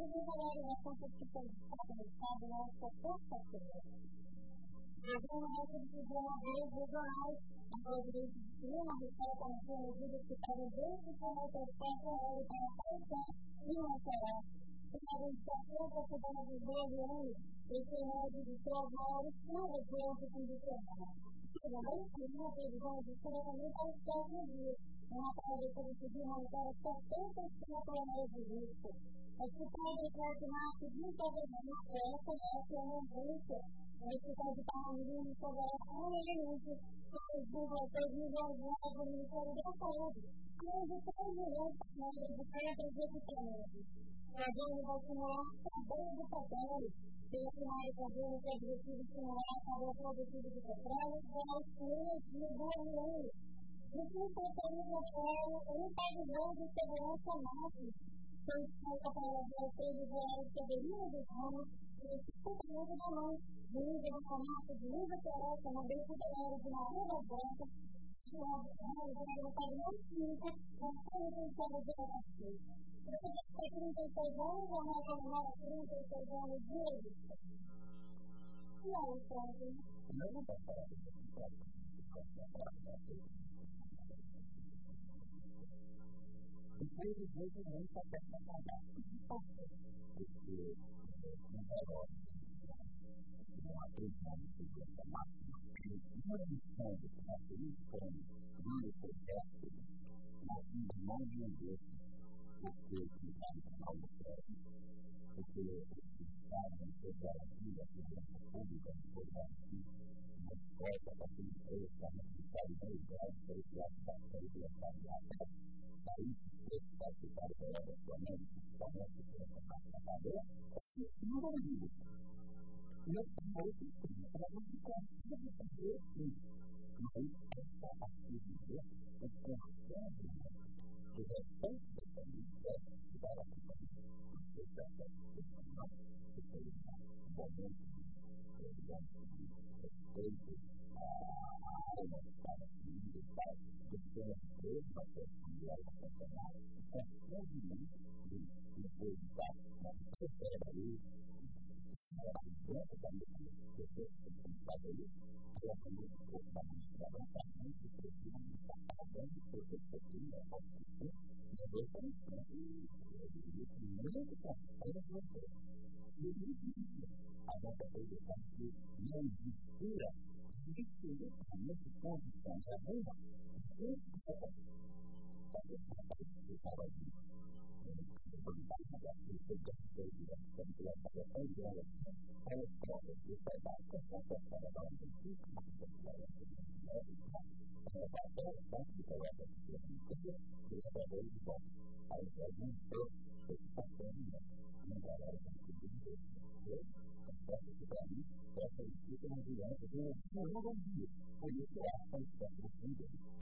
Vamos falar dos assuntos que são destaque no Estado nesta terça-feira. O governo vai subsidiar leis regionais. A presidente Dilma Rousseff anuncia medidas que podem beneficiar o transporte aéreo para Paitã e Maceió. Chovem 70 cidades do Oriente. Este mês registrou as maiores chuvas durante o fim de semana. Segundo o clima, a previsão de chuva também para os próximos dias. Uma Defesa Civil monitora 74 áreas de risco. O Hospital de Cláudio Marques integrará o SOS Emergência. O Hospital de Parnamirim receberá anualmente 3,6 milhões de reais do Ministério da Saúde, além de 3 milhões de reais de compras de equipamentos. O governo vai estimular a cadeia do petróleo. Foi assinado o convênio com o objetivo de estimular a cadeia produtiva de petróleo, gás e energia do milênio. Justiça autoriza o governo um pavilhão de segurança máxima. Seu escolta para levar o presidiário Severino dos Ramos e o sepultamento da mãe, juíza da comarca de Luísa Queiroz, no Beco do Ouro de Maria das Graças, realizado no pavilhão 5 da penitenciária de Araçues. Ele tem 36 anos, já vai comemora 36 anos de existência. E aí, Franklin? Eu não posso falar disso. Infelizmente, não está bem trabalhado. Porque não é uma prisão de segurança máxima. Uma missão do que nós temos como líderes exércitos, nós não de um desses, porque o Tribunal de Férias, porque o Estado não foi garantido a segurança pública, não foi garantido uma escolta para que a empresa está necessária no lugar, para que a cidade saísse esse participado pela nacional, esse equipamento que é capaz de trabalhar, esse símbolo livre. E eu tenho outro tempo para você conseguir fazer isso. Mas aí essa acessibilidade, o constante do restante da família, precisar acompanhar, não sei se acesso ao não, se tem um momento de respeito à alma que estava sendo e tal, pelas empresas, para seus familiares acompanhar o constrangimento de evitar uma espera ali, a mudança também de pessoas que têm que fazer isso, ela também um pouco da cidadã para mim, que precisam estar pagando por esse crime, a corrupção, mas esse é um ponto muito constante e difícil a gente acreditar que não existia absolutamente condição alguma de esquerda. Só que esse rapaz que estava ali, da ciência que ela estava tão grande assim, elas próprias de soldados, as próprias para dar um benefício, uma coisa que ela ela vai até o ponto de colocar essa situação inteira, e ela vai ver de volta. Aí vai vir esse constrangimento. Não vai dar o tipo de Deus. Confesso que para mim, essa notícia não virou antes, eu não vi. Por isso que eu acho que a gente está aprofundando.